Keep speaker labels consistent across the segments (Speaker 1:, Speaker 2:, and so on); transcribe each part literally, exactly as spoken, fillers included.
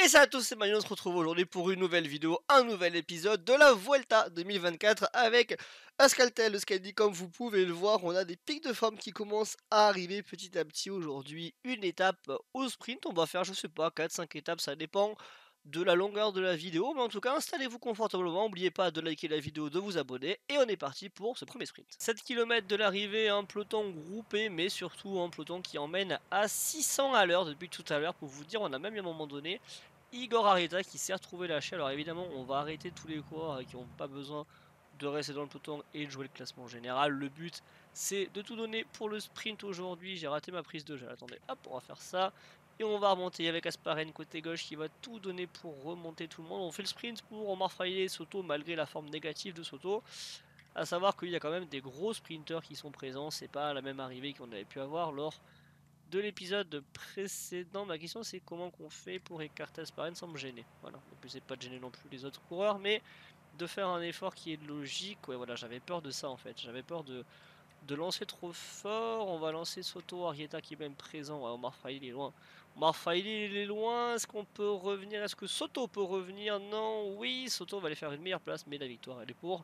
Speaker 1: Et salut à tous, c'est Manuel, on se retrouve aujourd'hui pour une nouvelle vidéo, un nouvel épisode de la Vuelta deux mille vingt-quatre avec Euskaltel, Euskadi. Comme vous pouvez le voir, on a des pics de forme qui commencent à arriver petit à petit aujourd'hui. Une étape au sprint, on va faire je sais pas, quatre cinq étapes, ça dépend de la longueur de la vidéo, mais en tout cas installez-vous confortablement, n'oubliez pas de liker la vidéo, de vous abonner, et on est parti pour ce premier sprint. sept kilomètres de l'arrivée, un peloton groupé, mais surtout un peloton qui emmène à six cents à l'heure depuis tout à l'heure. Pour vous dire, on a même eu à un moment donné Igor Arita qui s'est retrouvé lâché. Alors évidemment on va arrêter tous les coureurs qui n'ont pas besoin de rester dans le peloton et de jouer le classement général. Le but c'est de tout donner pour le sprint aujourd'hui. J'ai raté ma prise de jeu, attendez, hop, on va faire ça. Et on va remonter avec Asparen côté gauche qui va tout donner pour remonter tout le monde. On fait le sprint pour Omar Fraile et Soto malgré la forme négative de Soto. A savoir qu'il y a quand même des gros sprinters qui sont présents. C'est pas la même arrivée qu'on avait pu avoir lors de l'épisode précédent. Ma question c'est comment qu'on fait pour écarter Asparen sans me gêner. Voilà, le but c'est pas de gêner non plus les autres coureurs, mais de faire un effort qui est logique. Ouais voilà, j'avais peur de ça en fait. J'avais peur de de lancer trop fort. On va lancer Soto, Arrieta qui est même présent. Ouais, Omar Fraile il est loin. Omar Fraile il est loin. Est-ce qu'on peut revenir? Est-ce que Soto peut revenir? Non. Oui, Soto va aller faire une meilleure place, mais la victoire elle est pour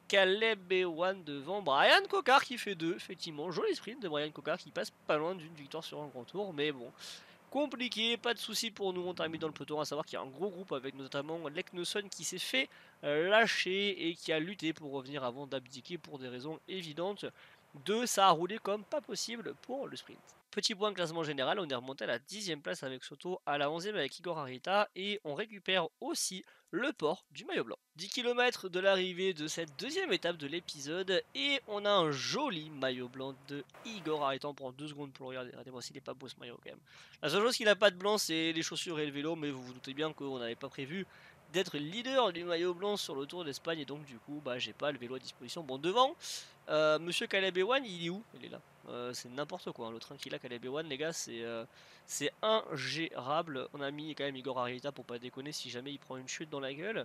Speaker 1: Caleb Ewan devant Brian Cocard qui fait deux. Effectivement, joli sprint de Brian Cocard qui passe pas loin d'une victoire sur un grand tour, mais bon. Compliqué, pas de soucis pour nous, on t'a mis dans le peloton, à savoir qu'il y a un gros groupe avec notamment Leknesson qui s'est fait euh, lâcher et qui a lutté pour revenir avant d'abdiquer pour des raisons évidentes. Deux, ça a roulé comme pas possible pour le sprint. Petit point classement général, on est remonté à la dixième place avec Soto, à la onzième avec Igor Arita et on récupère aussi le port du maillot blanc. dix kilomètres de l'arrivée de cette deuxième étape de l'épisode et on a un joli maillot blanc de Igor Arita. On prend deux secondes pour le regarder, regardez-moi s'il n'est pas beau ce maillot quand même. La seule chose qu'il n'a pas de blanc c'est les chaussures et le vélo, mais vous vous doutez bien qu'on n'avait pas prévu d'être leader du maillot blanc sur le Tour d'Espagne et donc du coup bah j'ai pas le vélo à disposition. Bon devant, euh, Monsieur Caleb Ewan il est où? Il est là. Euh, c'est n'importe quoi, hein. Le train qu'il a Caleb Ewan les gars c'est euh, c'est ingérable. On a mis quand même Igor Arita pour pas déconner si jamais il prend une chute dans la gueule.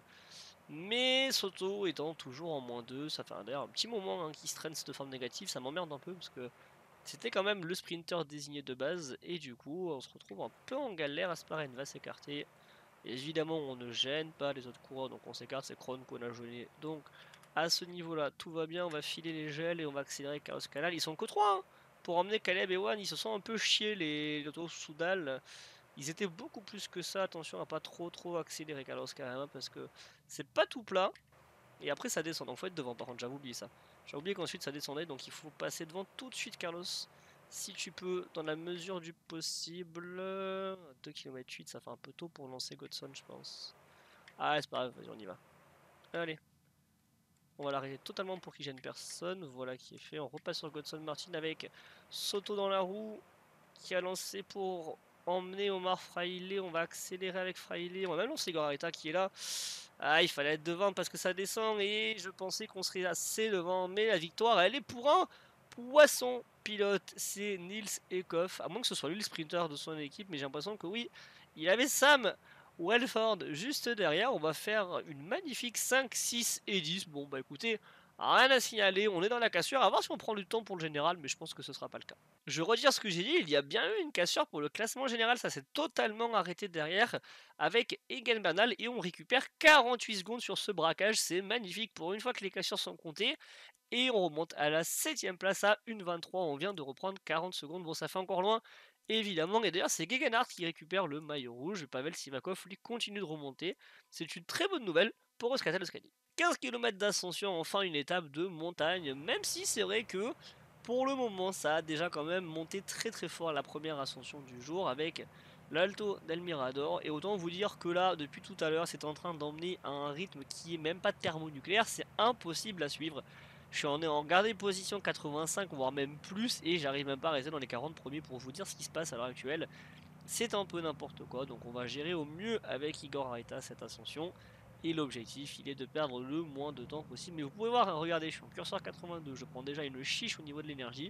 Speaker 1: Mais Soto étant toujours en moins deux, ça fait d'ailleurs un petit moment hein, qu'il se traîne cette forme négative, ça m'emmerde un peu parce que c'était quand même le sprinter désigné de base et du coup on se retrouve un peu en galère. Asparen va s'écarter. Évidemment on ne gêne pas les autres coureurs donc on s'écarte, c'est Kron qu'on a gêné. Donc à ce niveau là tout va bien, on va filer les gels et on va accélérer Carlos Canal. Ils sont que trois hein, pour emmener Caleb et Ewan, ils se sont un peu chiés les autos Soudal. Ils étaient beaucoup plus que ça, attention à pas trop trop accélérer Carlos carrément parce que c'est pas tout plat. Et après ça descend, donc faut être devant par contre, j'avais oublié ça. J'ai oublié qu'ensuite ça descendait, donc il faut passer devant tout de suite Carlos. Si tu peux, dans la mesure du possible. deux kilomètres huit, ça fait un peu tôt pour lancer Godson je pense. Ah c'est pas grave, vas-y on y va. Allez. On va l'arrêter totalement pour qu'il gêne personne, voilà qui est fait. On repasse sur Godson Martin avec Soto dans la roue, qui a lancé pour emmener Omar Fraile. On va accélérer avec Fraile, on va même lancer Igor Arita qui est là. Ah il fallait être devant parce que ça descend et je pensais qu'on serait assez devant, mais la victoire elle est pour un poisson pilote, c'est Nils Ekoff, à moins que ce soit lui le sprinter de son équipe, mais j'ai l'impression que oui, il avait Sam Welford juste derrière. On va faire une magnifique cinq, six et dix. Bon bah écoutez, rien à signaler, on est dans la cassure, à voir si on prend du temps pour le général, mais je pense que ce sera pas le cas. Je redire ce que j'ai dit, il y a bien eu une cassure pour le classement général, ça s'est totalement arrêté derrière avec Egan Bernal et on récupère quarante-huit secondes sur ce braquage, c'est magnifique pour une fois que les cassures sont comptées. Et on remonte à la septième place à une vingt-trois, on vient de reprendre quarante secondes, bon ça fait encore loin évidemment, et d'ailleurs c'est Gegenhardt qui récupère le maillot rouge, Pavel Sivakov lui continue de remonter, c'est une très bonne nouvelle pour Euskaltel Euskadi. quinze kilomètres d'ascension, enfin une étape de montagne, même si c'est vrai que pour le moment ça a déjà quand même monté très très fort à la première ascension du jour avec l'Alto del Mirador, et autant vous dire que là depuis tout à l'heure c'est en train d'emmener à un rythme qui est même pas thermonucléaire, c'est impossible à suivre. Je suis en, en gardé position quatre-vingt-cinq voire même plus et j'arrive même pas à rester dans les quarante premiers pour vous dire ce qui se passe à l'heure actuelle. C'est un peu n'importe quoi, donc on va gérer au mieux avec Igor Arita cette ascension. Et l'objectif il est de perdre le moins de temps possible. Mais vous pouvez voir, regardez, je suis en curseur quatre-vingt-deux, je prends déjà une chiche au niveau de l'énergie.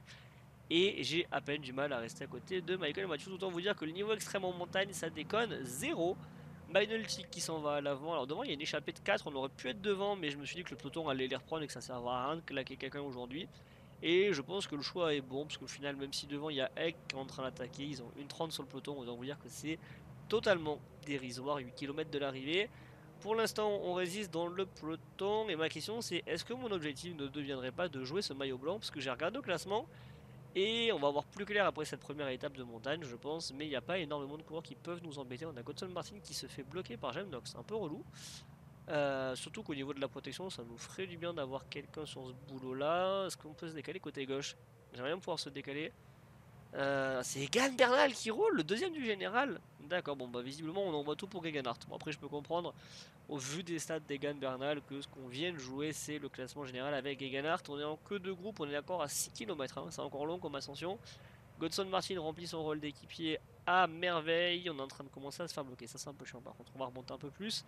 Speaker 1: Et j'ai à peine du mal à rester à côté de Michael Mathieu. Autant vous dire que le niveau extrême en montagne ça déconne, zéro. Magnoltic qui s'en va à l'avant. Alors devant il y a une échappée de quatre, on aurait pu être devant, mais je me suis dit que le peloton allait les reprendre et que ça servait à rien de claquer quelqu'un aujourd'hui. Et je pense que le choix est bon, parce qu'au final, même si devant il y a Egg qui est en train d'attaquer, ils ont une trente sur le peloton, on va vous dire que c'est totalement dérisoire, huit kilomètres de l'arrivée. Pour l'instant, on résiste dans le peloton, et ma question c'est, est-ce que mon objectif ne deviendrait pas de jouer ce maillot blanc? Parce que j'ai regardé au classement, et on va voir plus clair après cette première étape de montagne, je pense, mais il n'y a pas énormément de coureurs qui peuvent nous embêter. On a Godson Martin qui se fait bloquer par Gemnox, c'est un peu relou. Euh, surtout qu'au niveau de la protection, ça nous ferait du bien d'avoir quelqu'un sur ce boulot-là. Est-ce qu'on peut se décaler côté gauche? J'aimerais bien pouvoir se décaler. Euh, c'est Egan Bernal qui roule, le deuxième du général. D'accord, bon bah visiblement on envoie tout pour Gegenhardt. Bon après je peux comprendre, au vu des stats d'Egan Bernal, que ce qu'on vient de jouer c'est le classement général avec Gegenhardt. On est en queue de groupe, on est d'accord à six kilomètres, hein. C'est encore long comme ascension. Godson Martin remplit son rôle d'équipier à merveille. On est en train de commencer à se faire bloquer, ça c'est un peu chiant par contre, on va remonter un peu plus.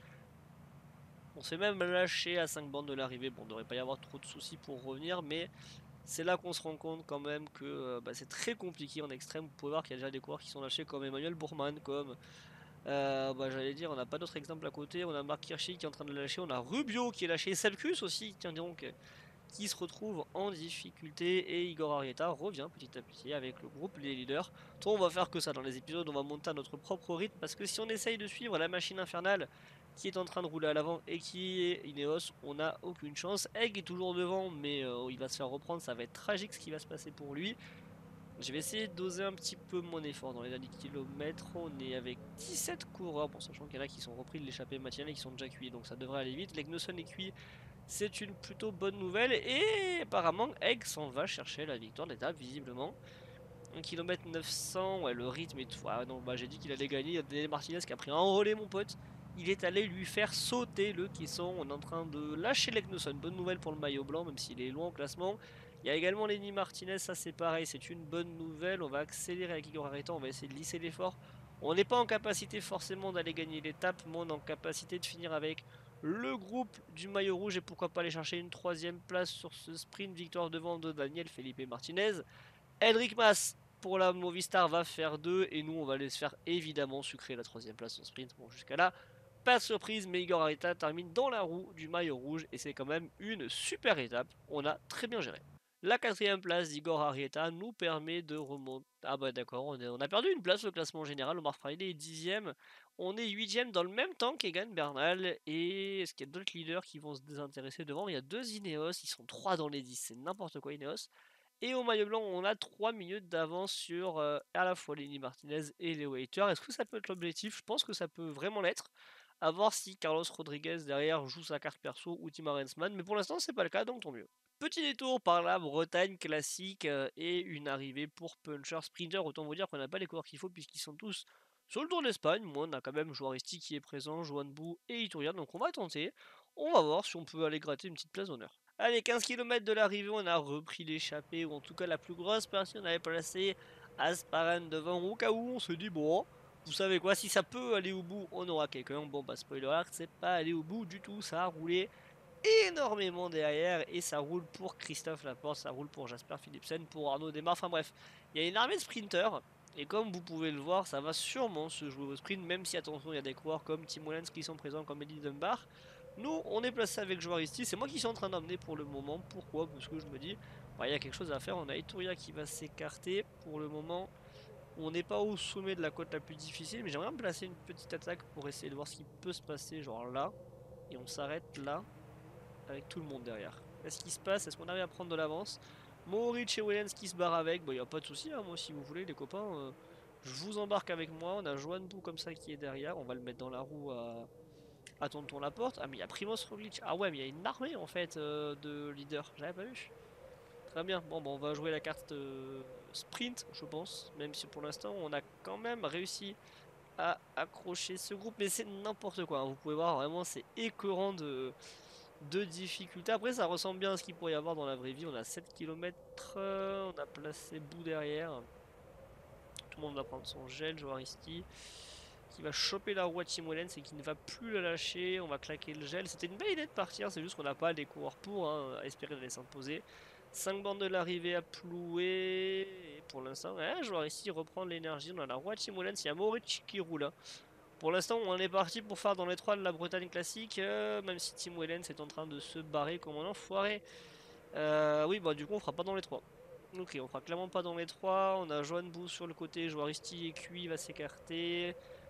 Speaker 1: On s'est même lâché à cinq bandes de l'arrivée, bon, il ne devrait pas y avoir trop de soucis pour revenir, mais c'est là qu'on se rend compte quand même que euh, bah, c'est très compliqué en extrême. Vous pouvez voir qu'il y a déjà des coureurs qui sont lâchés comme Emmanuel Bourman, comme, euh, bah, j'allais dire, on n'a pas d'autres exemples à côté, on a Marc Hirschi qui est en train de lâcher, on a Rubio qui est lâché, Selkus aussi, tiens donc, qui se retrouve en difficulté, et Igor Arrieta revient petit à petit avec le groupe Les Leaders. Toi on va faire que ça dans les épisodes, on va monter à notre propre rythme, parce que si on essaye de suivre la machine infernale qui est en train de rouler à l'avant et qui est Ineos, on n'a aucune chance. Egg est toujours devant, mais euh, il va se faire reprendre, ça va être tragique ce qui va se passer pour lui. Je vais essayer de doser un petit peu mon effort dans les derniers kilomètres. On est avec dix-sept coureurs, bon, sachant qu'il y en a qui sont repris de l'échappée matinale et qui sont déjà cuits, donc ça devrait aller vite. Legnoson est cuit, c'est une plutôt bonne nouvelle, et apparemment Egg s'en va chercher la victoire d'étape visiblement. un kilomètre neuf cents, ouais, le rythme est... Ah non, bah j'ai dit qu'il allait gagner, il y a Daniel Martinez qui a pris un relais mon pote. Il est allé lui faire sauter le caisson. On est en train de lâcher Legnoson. Bonne nouvelle pour le maillot blanc, même s'il est loin au classement. Il y a également Lenny Martinez, ça c'est pareil, c'est une bonne nouvelle. On va accélérer avec Igor Arrieta, on va essayer de lisser l'effort. On n'est pas en capacité forcément d'aller gagner l'étape, mais on est en capacité de finir avec le groupe du maillot rouge et pourquoi pas aller chercher une troisième place sur ce sprint victoire devant de Daniel Felipe Martinez. Henrik Mas pour la Movistar va faire deux, et nous on va aller se faire évidemment sucrer la troisième place au sprint. Bon, jusqu'à là, pas de surprise, mais Igor Arrieta termine dans la roue du maillot rouge et c'est quand même une super étape. On a très bien géré. La quatrième place d'Igor Arrieta nous permet de remonter. Ah bah d'accord, on, on, a perdu une place au classement général. Omar Friday est dixième. On est huitième dans le même temps qu'Egan Bernal. Et est-ce qu'il y a d'autres leaders qui vont se désintéresser devant? Il y a deux Ineos, ils sont trois dans les dix, c'est n'importe quoi Ineos. Et au maillot blanc, on a trois minutes d'avance sur euh, à la fois Lenny Martinez et les Waiters. Est-ce que ça peut être l'objectif? Je pense que ça peut vraiment l'être. A voir si Carlos Rodriguez derrière joue sa carte perso ou Tim Arensman. Mais pour l'instant, c'est pas le cas, donc tant mieux. Petit détour par la Bretagne classique euh, et une arrivée pour Puncher Sprinter. Autant vous dire qu'on n'a pas les coureurs qu'il faut puisqu'ils sont tous sur le Tour d'Espagne. Moi, on a quand même Juaristi qui est présent, Joan Bou et Ituria. Donc on va tenter. On va voir si on peut aller gratter une petite place d'honneur. Allez, quinze kilomètres de l'arrivée, on a repris l'échappée, ou en tout cas la plus grosse partie, on avait placé Asparan devant, au cas où on se dit, bon, vous savez quoi, si ça peut aller au bout, on aura quelqu'un. Bon, bah spoiler alert, c'est pas aller au bout du tout, ça a roulé énormément derrière, et ça roule pour Christophe Laporte, ça roule pour Jasper Philipsen, pour Arnaud Desmar, enfin bref, il y a une armée de sprinters, et comme vous pouvez le voir, ça va sûrement se jouer au sprint, même si attention, il y a des coureurs comme Tim Wellens qui sont présents, comme Eddie Dunbar. Nous, on est placé avec Juaristi, c'est moi qui suis en train d'emmener pour le moment. Pourquoi? Parce que je me dis, bah, il y a quelque chose à faire. On a Ituria qui va s'écarter. Pour le moment, on n'est pas au sommet de la côte la plus difficile, mais j'aimerais me placer une petite attaque pour essayer de voir ce qui peut se passer, genre là. Et on s'arrête là, avec tout le monde derrière. Qu'est-ce qui se passe? Est-ce qu'on arrive à prendre de l'avance? Mohoric et Wellens qui se barrent avec, il bah, n'y a pas de souci, hein, moi si vous voulez les copains, euh, je vous embarque avec moi. On a Joan Bou comme ça qui est derrière, on va le mettre dans la roue à... à Tonton Laporte. Ah mais il y a Primoz Roglic. Ah ouais mais il y a une armée en fait euh, de leaders. J'avais pas vu. Très bien. Bon bah on va jouer la carte euh, sprint je pense. Même si pour l'instant on a quand même réussi à accrocher ce groupe. Mais c'est n'importe quoi. Hein. Vous pouvez voir vraiment c'est écœurant de, de difficulté. Après ça ressemble bien à ce qu'il pourrait y avoir dans la vraie vie. On a sept kilomètres. Euh, on a placé bout derrière. Tout le monde va prendre son gel. Juaristi qui va choper la roue à Tim Wellens et qui ne va plus la lâcher. On va claquer le gel. C'était une belle idée de partir, c'est juste qu'on n'a pas des coureurs pour hein, à espérer d'aller s'imposer. cinq bandes de l'arrivée à plouer. Et pour l'instant, ouais, je vais ici reprendre l'énergie. On a la roue à Tim Wellens, il y a Mohoric qui roule. Hein. Pour l'instant, on est parti pour faire dans les trois de la Bretagne classique, euh, même si Tim Wellens est en train de se barrer comme un enfoiré. Euh, oui, bah du coup, on fera pas dans les trois. Ok, on fera clairement pas dans les trois. On a Joan Bou sur le côté, Juaristi et Cui va s'écarter.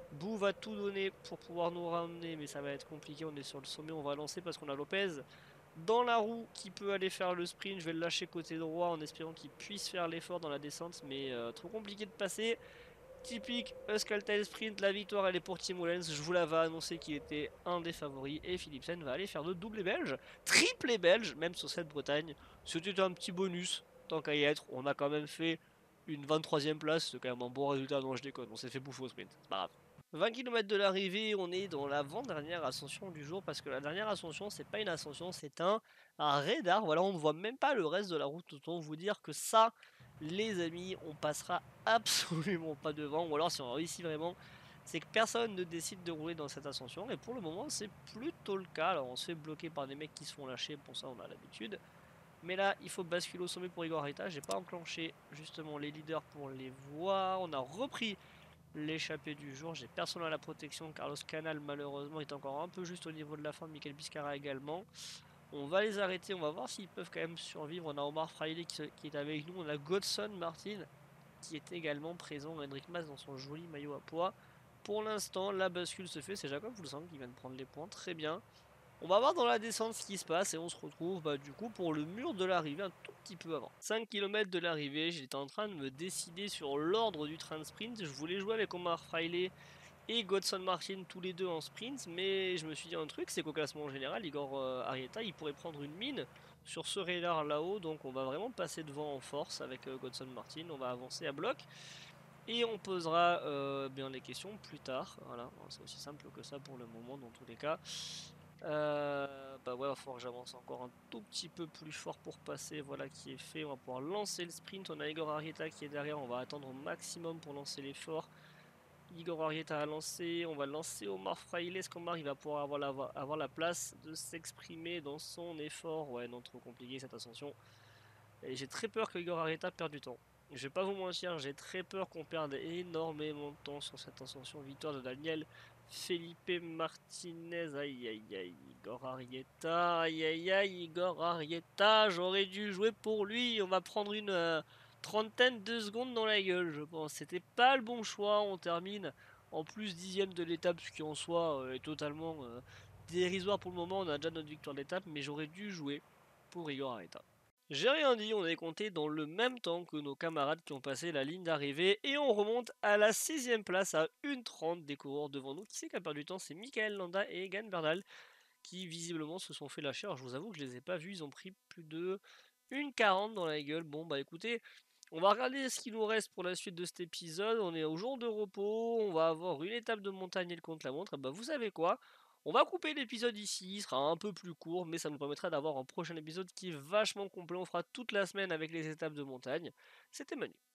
Speaker 1: Bou va tout donner pour pouvoir nous ramener, mais ça va être compliqué. On est sur le sommet, on va lancer parce qu'on a Lopez dans la roue qui peut aller faire le sprint. Je vais le lâcher côté droit en espérant qu'il puisse faire l'effort dans la descente, mais euh, trop compliqué de passer. Typique Euskaltel Sprint, la victoire elle est pour Tim Wellens. Je vous l'avais annoncé qu'il était un des favoris et Philipsen va aller faire de doublé belge, triplé belge, même sur cette Bretagne. C'était un petit bonus, tant qu'à y être. On a quand même fait une vingt-troisième place, c'est quand même un bon résultat. Non, je déconne, on s'est fait bouffer au sprint, c'est pas grave. vingt kilomètres de l'arrivée, on est dans l'avant-dernière ascension du jour parce que la dernière ascension, c'est pas une ascension, c'est un, un radar. Voilà, on ne voit même pas le reste de la route. Autant vous dire que ça, les amis, on passera absolument pas devant. Ou alors, si on réussit vraiment, c'est que personne ne décide de rouler dans cette ascension. Et pour le moment, c'est plutôt le cas. Alors, on se fait bloquer par des mecs qui se font lâcher. Pour ça, on a l'habitude. Mais là, il faut basculer au sommet pour Igor Arita. J'ai pas enclenché justement les leaders pour les voir. On a repris l'échappée du jour. J'ai personne à la protection. Carlos Canal, malheureusement, est encore un peu juste au niveau de la fin. Michael Biscara également. On va les arrêter. On va voir s'ils peuvent quand même survivre. On a Omar Fraile qui, qui est avec nous. On a Godson Martin qui est également présent. Hendrik Mas dans son joli maillot à pois. Pour l'instant, la bascule se fait. C'est Jacob Fulsang qui vient de prendre les points. Très bien. On va voir dans la descente ce qui se passe et on se retrouve bah, du coup pour le mur de l'arrivée un tout petit peu avant. cinq kilomètres de l'arrivée, j'étais en train de me décider sur l'ordre du train de sprint. Je voulais jouer avec Omar Fraile et Godson Martin tous les deux en sprint, mais je me suis dit un truc, c'est qu'au classement général, Igor euh, Arieta, il pourrait prendre une mine sur ce radar là-haut, donc on va vraiment passer devant en force avec euh, Godson Martin, on va avancer à bloc. Et on posera euh, bien les questions plus tard. Voilà, c'est aussi simple que ça pour le moment dans tous les cas. Euh, bah ouais, il va falloir que j'avance encore un tout petit peu plus fort pour passer. Voilà qui est fait. On va pouvoir lancer le sprint. On a Igor Arieta qui est derrière. On va attendre au maximum pour lancer l'effort. Igor Arieta a lancé. On va lancer Omar Fraile. Est-ce qu'Omar il va pouvoir avoir la, avoir la place de s'exprimer dans son effort? Ouais, non, trop compliqué cette ascension. Et j'ai très peur que Igor Arieta perde du temps. Je vais pas vous mentir, j'ai très peur qu'on perde énormément de temps sur cette ascension. Victoire de Daniel Felipe Martinez. Aïe aïe aïe, Igor Arieta. Aïe aïe aïe, Igor Arieta. J'aurais dû jouer pour lui. On va prendre une euh, trentaine de secondes dans la gueule, je pense. C'était pas le bon choix. On termine en plus dixième de l'étape, ce qui en soi euh, est totalement euh, dérisoire pour le moment. On a déjà notre victoire d'étape, mais j'aurais dû jouer pour Igor Arieta. J'ai rien dit, on est compté dans le même temps que nos camarades qui ont passé la ligne d'arrivée et on remonte à la sixième place à une trente des coureurs devant nous. Qui c'est qui a perdu du temps? C'est Michael Landa et Egan Bernal qui visiblement se sont fait lâcher. Alors je vous avoue que je les ai pas vus, ils ont pris plus de une quarante dans la gueule. Bon bah écoutez, on va regarder ce qu'il nous reste pour la suite de cet épisode. On est au jour de repos, on va avoir une étape de montagne et le contre-la-montre. Et bah vous savez quoi? On va couper l'épisode ici, il sera un peu plus court, mais ça nous permettra d'avoir un prochain épisode qui est vachement complet. On fera toute la semaine avec les étapes de montagne. C'était Manu.